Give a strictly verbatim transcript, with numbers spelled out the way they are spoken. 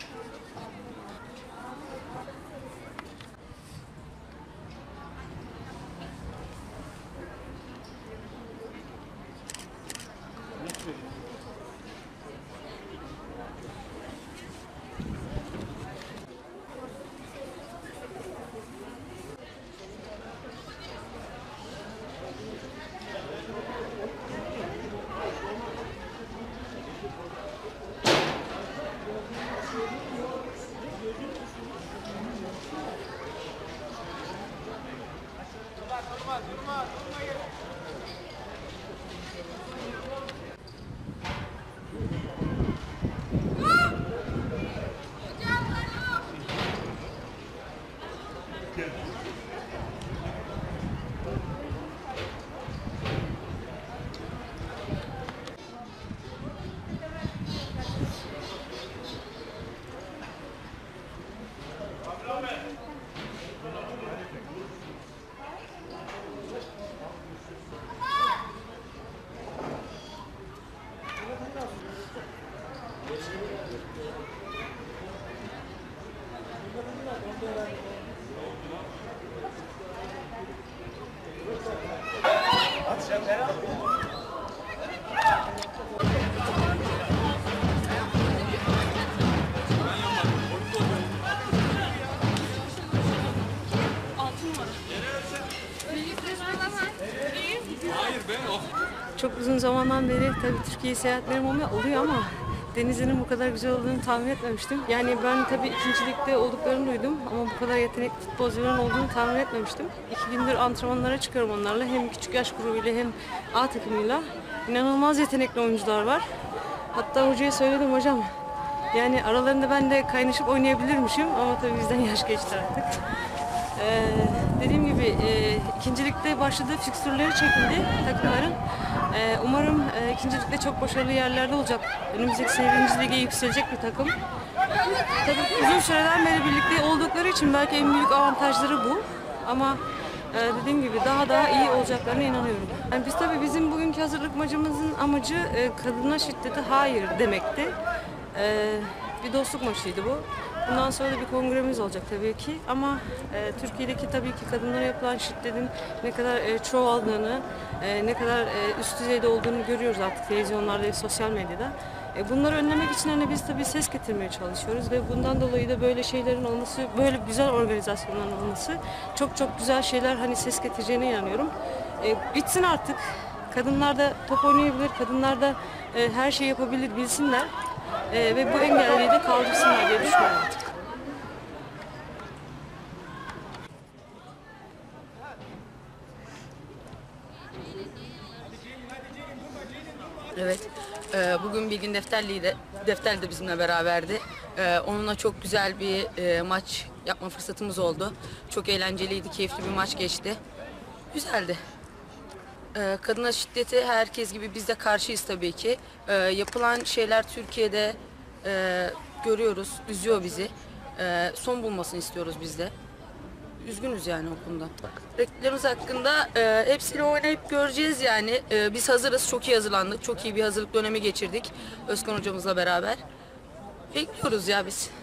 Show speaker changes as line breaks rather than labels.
Çok uzun zamandan beri tabii Türkiye seyahatlerim oluyor ama denizinin bu kadar güzel olduğunu tahmin etmemiştim. Yani ben tabii ikincilikte olduklarını duydum ama bu kadar yetenekli futbolcuların olduğunu tahmin etmemiştim. İki gündür antrenmanlara çıkıyorum onlarla. Hem küçük yaş grubuyla hem A takımıyla. İnanılmaz yetenekli oyuncular var. Hatta hocaya söyledim, hocam yani aralarında ben de kaynaşıp oynayabilirmişim ama tabii bizden yaş geçti artık. Ee, dediğim gibi e, ikincilikte başladığı fikstürleri çekildi takımların. Ee, umarım e, ikincilikte çok başarılı yerlerde olacak. Önümüzdeki sene birinci lige yükselecek bir takım. Tabii uzun süreden beri birlikte oldukları için belki en büyük avantajları bu. Ama e, dediğim gibi daha daha iyi olacaklarına inanıyorum. Yani biz tabii bizim bugünkü hazırlık maçımızın amacı e, kadına şiddete hayır demekti. E, bir dostluk maçıydı bu. Bundan sonra da bir kongremiz olacak tabii ki ama e, Türkiye'deki tabii ki kadınlara yapılan şiddetin ne kadar e, çoğaldığını, e, ne kadar e, üst düzeyde olduğunu görüyoruz artık televizyonlarda ve sosyal medyada. E, bunları önlemek için hani biz tabii ses getirmeye çalışıyoruz ve bundan dolayı da böyle şeylerin olması, böyle güzel organizasyonların olması çok çok güzel şeyler hani ses getireceğine inanıyorum. E, bitsin artık. Kadınlar da top oynayabilir, kadınlar da e, her şeyi yapabilir, bilsinler. Ee, ve bu engelleri de kaldırsınlar diye düşünüyorum artık.
Evet, e, bugün Bilgin Defterli'yi de, Defterli de bizimle beraberdi. E, onunla çok güzel bir e, maç yapma fırsatımız oldu. Çok eğlenceliydi, keyifli bir maç geçti. Güzeldi. E, kadına şiddeti herkes gibi biz de karşıyız tabii ki. E, yapılan şeyler Türkiye'de e, görüyoruz, üzüyor bizi. E, son bulmasını istiyoruz biz de. Üzgünüz yani o konuda. Rakiplerimiz hakkında e, hepsiyle oynayıp göreceğiz yani. E, biz hazırız, çok iyi hazırlandık. Çok iyi bir hazırlık dönemi geçirdik Özkan hocamızla beraber. Bekliyoruz ya biz.